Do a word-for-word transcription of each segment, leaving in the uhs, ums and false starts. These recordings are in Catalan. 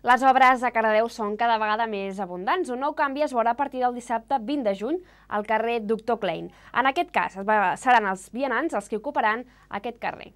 Les obres a Cardedeu són cada vegada més abundants. Un nou canvi es veurà a partir del dissabte vint de juny al carrer Doctor Klein. En aquest cas, seran els vianants els que ocuparan aquest carrer.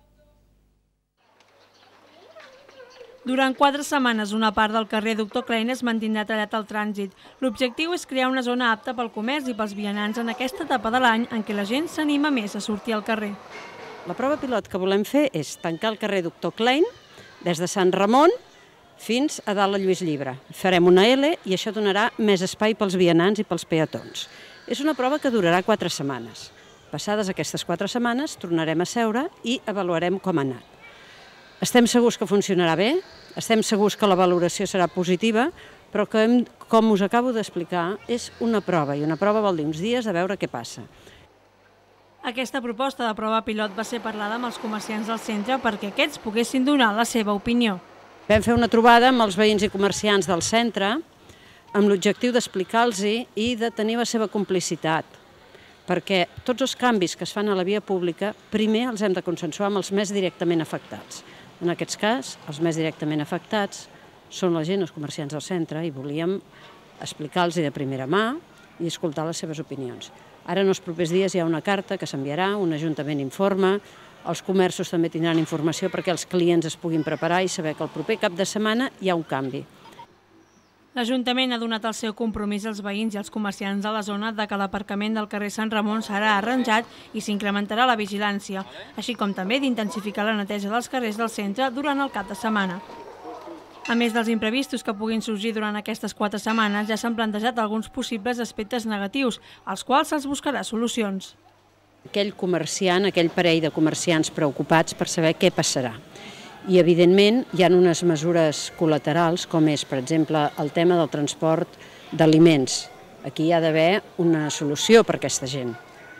Durant quatre setmanes, una part del carrer Doctor Klein es mantindrà tallat al trànsit. L'objectiu és crear una zona apta pel comerç i pels vianants en aquesta etapa de l'any en què la gent s'anima més a sortir al carrer. La prova pilot que volem fer és tancar el carrer Doctor Klein des de Sant Ramon fins a dalt a Lluís Llibre. Farem una L i això donarà més espai pels vianants i pels peatons. És una prova que durarà quatre setmanes. Passades aquestes quatre setmanes, tornarem a seure i avaluarem com ha anat. Estem segurs que funcionarà bé, estem segurs que la valoració serà positiva, però que, com us acabo d'explicar, és una prova, i una prova vol dir uns dies a veure què passa. Aquesta proposta de prova pilot va ser parlada amb els comerciants del centre perquè aquests poguessin donar la seva opinió. Vam fer una trobada amb els veïns i comerciants del centre amb l'objectiu d'explicar-los i de tenir la seva complicitat, perquè tots els canvis que es fan a la via pública primer els hem de consensuar amb els més directament afectats. En aquest cas, els més directament afectats són la gent, els comerciants del centre, i volíem explicar-los de primera mà i escoltar les seves opinions. Ara en els propers dies hi ha una carta que s'enviarà, un ajuntament informa, els comerços també tindran informació perquè els clients es puguin preparar i saber que el proper cap de setmana hi ha un canvi. L'Ajuntament ha donat el seu compromís als veïns i als comerciants de la zona de que l'aparcament del carrer Sant Ramon serà arranjat i s'incrementarà la vigilància, així com també d'intensificar la neteja dels carrers del centre durant el cap de setmana. A més dels imprevistos que puguin sorgir durant aquestes quatre setmanes, ja s'han plantejat alguns possibles aspectes negatius, als quals se'ls buscarà solucions. Aquell comerciant, aquell parell de comerciants preocupats per saber què passarà. I, evidentment, hi ha unes mesures col·laterals, com és, per exemple, el tema del transport d'aliments. Aquí hi ha d'haver una solució per a aquesta gent.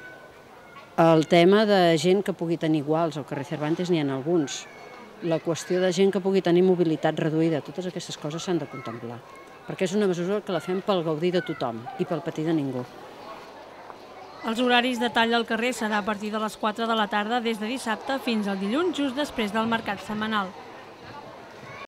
El tema de gent que pugui tenir iguals, al carrer Cervantes n'hi ha alguns. La qüestió de gent que pugui tenir mobilitat reduïda, totes aquestes coses s'han de contemplar, perquè és una mesura que la fem pel gaudir de tothom i pel patir de ningú. Els horaris de tall al carrer serà a partir de les quatre de la tarda des de dissabte fins al dilluns, just després del mercat setmanal.